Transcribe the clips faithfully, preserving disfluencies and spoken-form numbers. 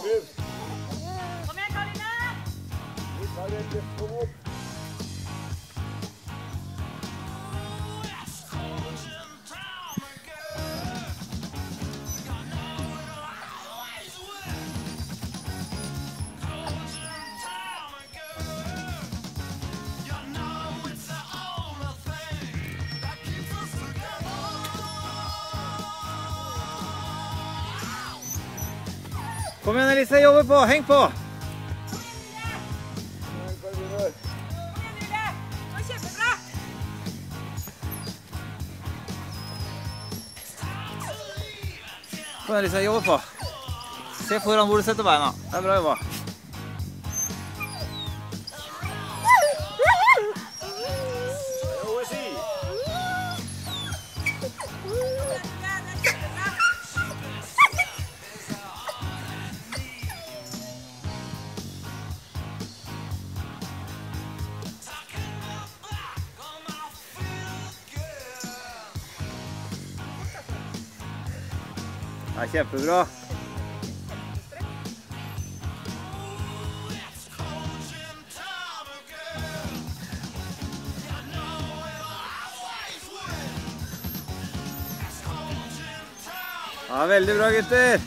Kom igjen, Karoline! Kom igjen, Elise, jobbe på, heng på! Kom igjen, Lille! Det var kjempebra! Kom igjen, Elise, jobbe på! Se foran hvor du setter beina. Det er bra jobba. Det er kjempebra. Ja, veldig bra, gutter.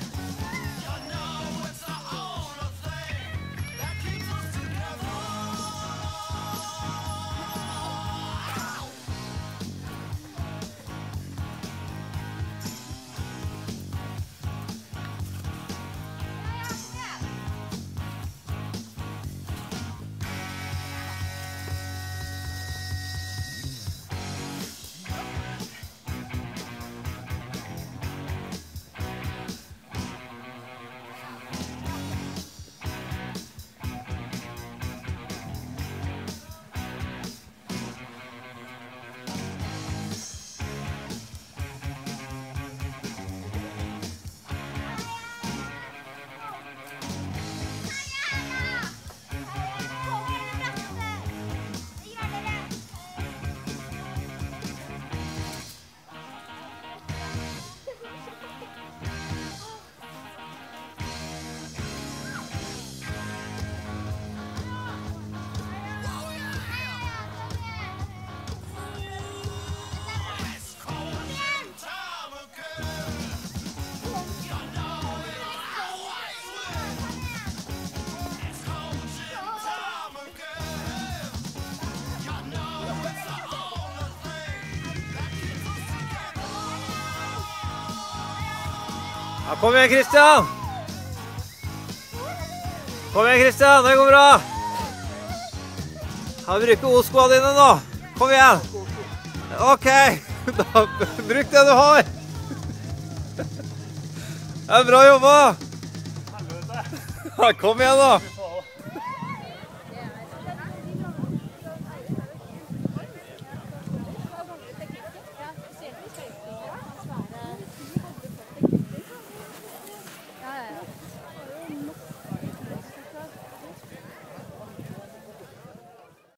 Ja, kom igjen, Kristian! Kom igjen, Kristian, det går bra! Ja, bruk O-skoene dine nå! Kom igjen! Ok, da bruk det du har! Det er bra jobba! Ja, kom igjen da!